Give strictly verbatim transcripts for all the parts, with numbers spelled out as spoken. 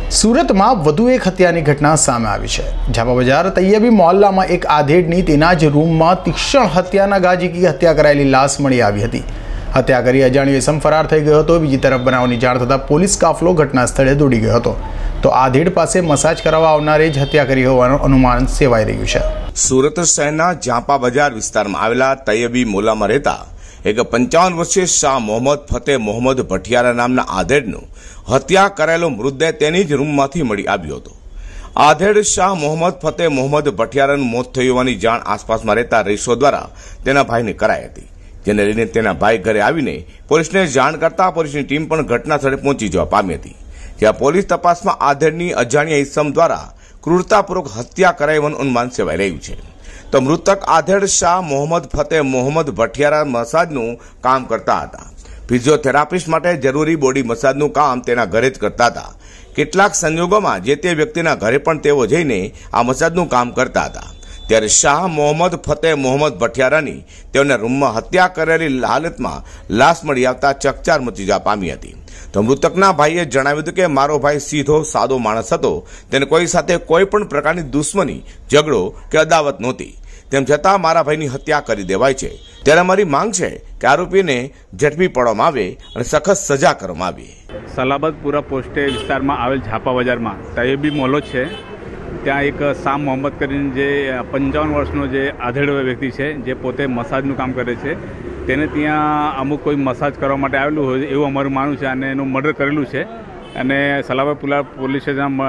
सूरत में વધુ एक हत्याની घटना सामे આવી છે। झापा बजार तैयबी मोहल्ला में एक आधेड़नी तेना ज रूम में तीक्ष्ण हत्याना गाजीकी हत्या करायेली लाश मळी आवी हती। हत्या करी अजाण्यो इसम फरार थई गयो हतो। बीजी तरफ बनावनी जाण थता पोलीस काफलो घटना स्थळे दौड़ी गयो हतो, तो आधेड़ पासे मसाज करावा आवनारे ज हत्या करी होवानुं अनुमान सेवाई रह्युं छे। सूरत शहरना झापा बजार विस्तारमां आवेला तैयबी मोहल्लामां रहेता एक पंचावन वर्षीय शाह मोहम्मद फतेह मोहम्मद भटियारा नामना आधेड़नो हत्या करायेलो मृतदेह तेनी ज रूममांथी मळी आव्यो हतो। आधेड़ शाह मोहम्मद फतेह मोहम्मद भटियारानुं मोत थयुं होवानी जाण आसपासमां रहेता रहीशो द्वारा तेना भाईने कराई हती, जेने लईने तेना भाई घरे आवीने पोलीसने जाण करता पोलीसनी टीम पण घटना स्थळे पहोंची जवा पामी हती। ज्यां पोलीस तपासमां आधेड़नी अजाण्या इसम द्वारा क्रूरतापूर्वक हत्या कराई होવાનું अनुमान सेवाई રહ્યું છે। तो मृतक आधेड़ शाह मोहम्मद फतेह मोहम्मद भटियारा मसाजનું કામ કરતા હતા। ફિઝિયોથેરાપિસ્ટ માટે જરૂરી બોડી મસાજનું કામ તેના ઘરે જ કરતા હતા। કેટલાક સંજોગોમાં જે તે વ્યક્તિના ઘરે પણ તેઓ જઈને આ મસાજનું કામ કરતા હતા। ત્યારે શાહ મોહમ્મદ ફતેહ મોહમ્મદ ભટિયારાની તેઓના રૂમમાં હત્યા કરેલી હાલતમાં લાશ મળી આવતા ચકચાર મચી જવા પામી હતી। तो मृतकना भाईए जणाव्युं हतुं के मारो भाई सीधो सादो माणस हतो, तेने कोई साथे कोई पण प्रकारनी दुश्मनी झगड़ो के अदावत नहोती, तेम छतां मारा भाईनी हत्या करी देवाय छे। त्यारे मारी मांग छे के आरोपीने झड़पी पाडवामां आवे अने सखत सजा करवामां आवे। सलाबतपुरा पोस्टे विस्तारमां आवेल झापा बजारमां तैयबी मोहल्लो छे, ત્યાં એક શાહ મોહમ્મદ કરીને જે પંચાવન વર્ષનો જે આધેડો વ્યક્તિ છે જે પોતે મસાજનું કામ કરે છે, તેને ત્યાં અમુક કોઈ મસાજ કરવા માટે આવેલું હોય એવું અમારું માનવું છે અને એનું મર્ડર કરેલું છે અને સલાબતપુરા પોલીસ સ્ટેશનમાં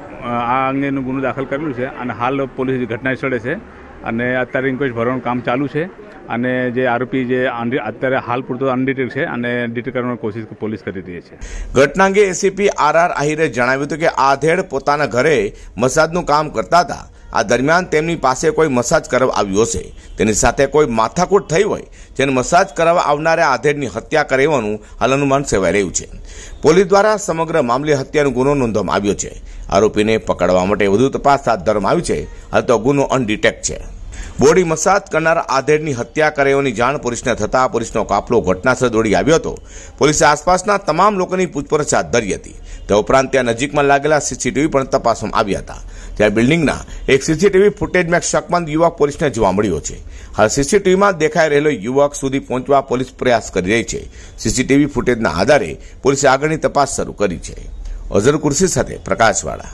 આ અંગેનું ગુનો દાખલ કરેલું છે અને હાલ પોલીસ ઘટના સ્થળે છે અને અત્યારે ઇન્ક્વાયરી ભરવાનું કામ ચાલુ છે અને જે આરોપી જે અત્યારે હાલ પૂરતો અનડિટેક્ટ છે અને ડિટેક્ટ કરવાની કોશિશ પોલીસ કરી રહી છે। ઘટના અંગે એસીપી આર આર આહિરે જણાવ્યું હતું કે આધેડ પોતાના ઘરે મસાજનું કામ કરતા હતા। આ દરમિયાન તેમની પાસે કોઈ મસાજ કરવા આવ્યું હશે, તેની સાથે કોઈ માથાકૂટ થઈ હોય જેને મસાજ કરવા આવનારા આધેડની હત્યા કરી હોવાનું હાલ અનુમાન સેવાઈ રહ્યું છે। પોલીસ દ્વારા સમગ્ર મામલે હત્યાનો ગુનો નોંધવામાં આવ્યો છે। આરોપીને પકડવા માટે વધુ તપાસ હાથ ધરવામાં આવી છે। હાલ તો ગુનો અનડિટેક્ટ છે। બોડી મસાજ કરનાર આધેડની હત્યા કરાયોની જાણ પોલીસને થતા પોલીસનો કાફલો ઘટનાસ્થળે દોડી આવ્યો હતો। પોલીસે આસપાસના તમામ લોકોની પૂછપરછ હાથ ધરી હતી। તે ઉપરાંત ત્યાં નજીકમાં લાગેલા સીસીટીવી પણ તપાસવામાં આવ્યા હતા। ત્યાં બિલ્ડિંગના એક સીસીટીવી ફૂટેજમાં એક શકમંદ યુવક પોલીસને જોવા મળ્યો છે। હાલ સીસીટીવીમાં દેખાઈ રહેલો યુવક સુધી પહોંચવા પોલીસ પ્રયાસ કરી રહી છે। સીસીટીવી ફૂટેજના આધારે પોલીસે આગળની તપાસ શરૂ કરી છે। અઝર કુર્સી સાથે પ્રકાશવાળા।